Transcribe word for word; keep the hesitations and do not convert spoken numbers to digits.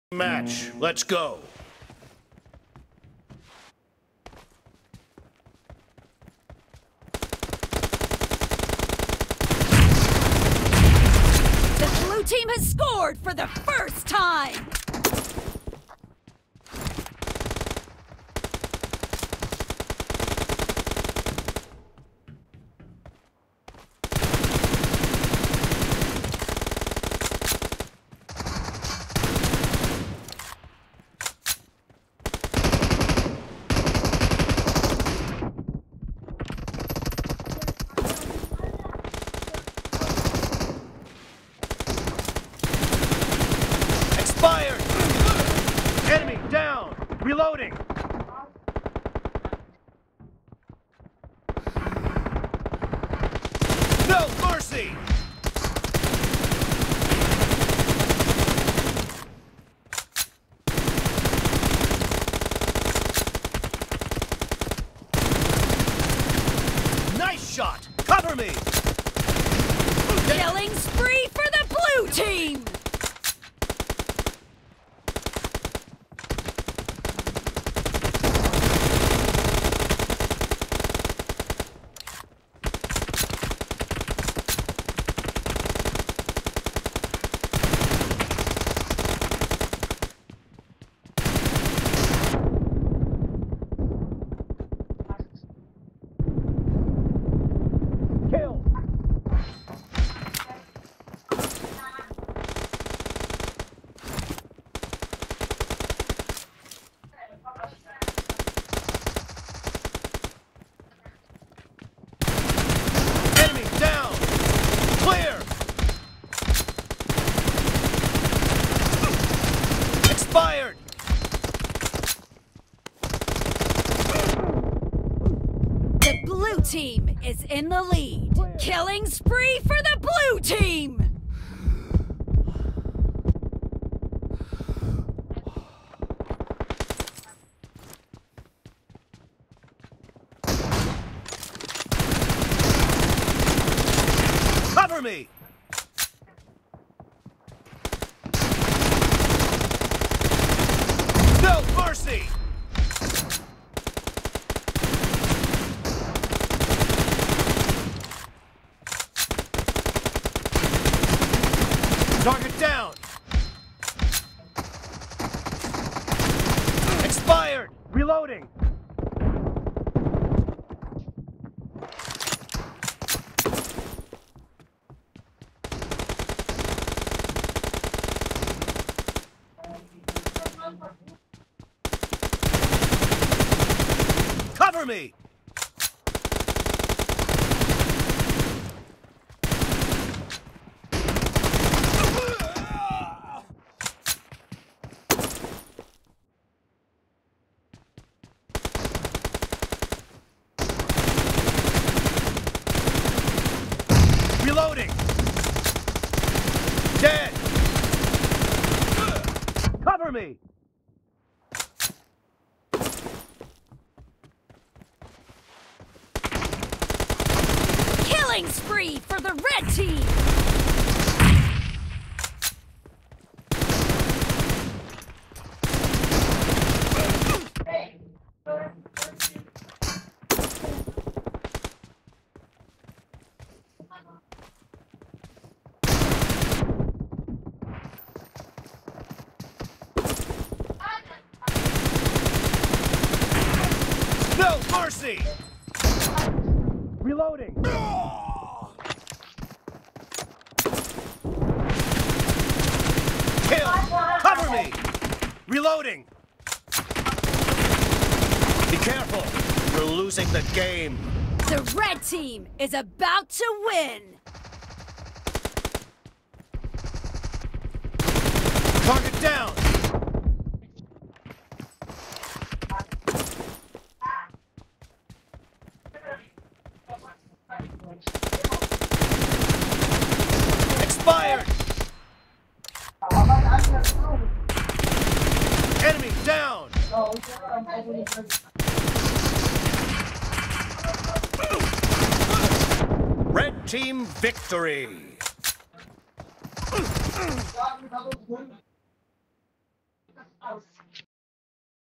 Match. Let's go. The blue team has scored for the first time. Expired! Enemy down! Reloading! No mercy! Nice shot! Cover me! Killing spree for the blue team! Kill! Enemy down! Clear! Expired! The blue team is in the lead. Killing spree for the blue team! Cover me! No mercy! Target down! Expired! Reloading! Cover me! Reloading! Dead! Cover me! Killing spree for the red team! No mercy! Reloading! Kill! Cover me! Reloading! Be careful! We're losing the game! The red team is about to win! Target down! Expired! Enemy down! Red team victory!